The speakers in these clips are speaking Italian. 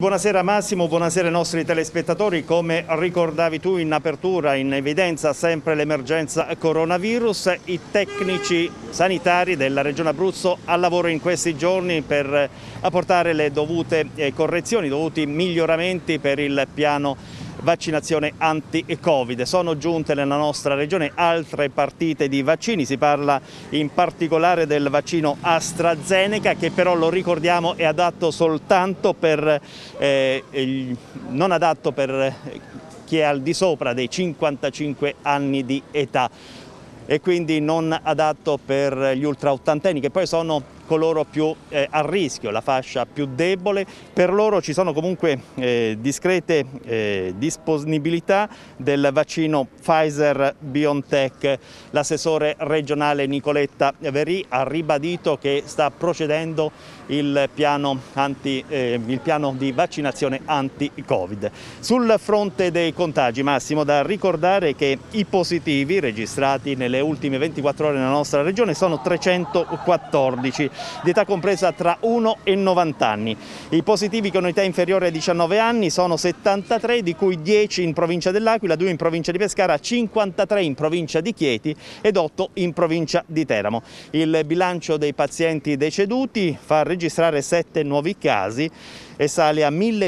Buonasera Massimo, buonasera ai nostri telespettatori. Come ricordavi tu in apertura, in evidenza sempre l'emergenza coronavirus. I tecnici sanitari della Regione Abruzzo al lavoro in questi giorni per apportare le dovute correzioni, i dovuti miglioramenti per il piano vaccinazione anti-Covid. Sono giunte nella nostra regione altre partite di vaccini, si parla in particolare del vaccino AstraZeneca che però, lo ricordiamo, è adatto soltanto per non adatto per chi è al di sopra dei 55 anni di età e quindi non adatto per gli ultraottantenni, che poi sono coloro più a rischio, la fascia più debole. Per loro ci sono comunque discrete disponibilità del vaccino Pfizer-BioNTech. L'assessore regionale Nicoletta Verì ha ribadito che sta procedendo il piano di vaccinazione anti-Covid. Sul fronte dei contagi, Massimo, da ricordare che i positivi registrati nelle ultime 24 ore nella nostra regione sono 314, di età compresa tra 1 e 90 anni. I positivi con età inferiore ai 19 anni sono 73, di cui 10 in provincia dell'Aquila, 2 in provincia di Pescara, 53 in provincia di Chieti ed 8 in provincia di Teramo. Il bilancio dei pazienti deceduti fa registrare 7 nuovi casi e sale a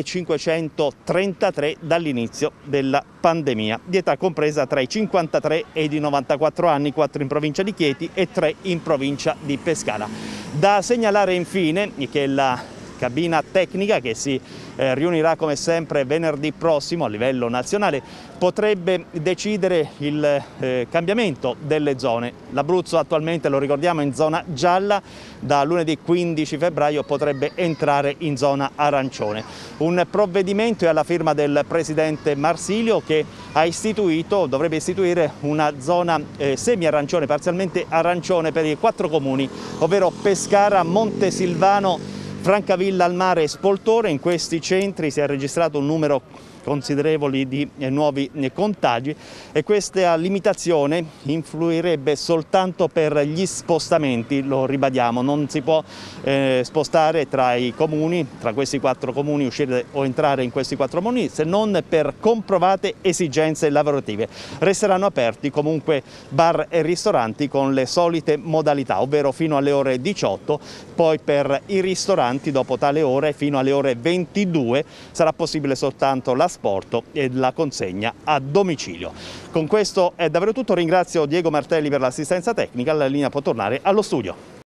1533 dall'inizio della pandemia, di età compresa tra i 53 e i 94 anni, 4 in provincia di Chieti e 3 in provincia di Pescara. Da segnalare infine che la cabina tecnica, che si riunirà come sempre venerdì prossimo a livello nazionale, potrebbe decidere il cambiamento delle zone. L'Abruzzo attualmente, lo ricordiamo, è in zona gialla, da lunedì 15 febbraio potrebbe entrare in zona arancione. Un provvedimento è alla firma del presidente Marsilio, che dovrebbe istituire una zona semi-arancione, parzialmente arancione per i 4 comuni, ovvero Pescara, Montesilvano, Francavilla al Mare e Spoltore. In questi centri si è registrato un numero considerevole di nuovi contagi e questa limitazione influirebbe soltanto per gli spostamenti, lo ribadiamo, non si può spostare tra i comuni, tra questi 4 comuni, uscire o entrare in questi 4 comuni se non per comprovate esigenze lavorative. Resteranno aperti comunque bar e ristoranti con le solite modalità, ovvero fino alle ore 18, poi per i ristoranti dopo tale ore fino alle ore 22 sarà possibile soltanto l'asporto e la consegna a domicilio. Con questo è davvero tutto, ringrazio Diego Martelli per l'assistenza tecnica, la linea può tornare allo studio.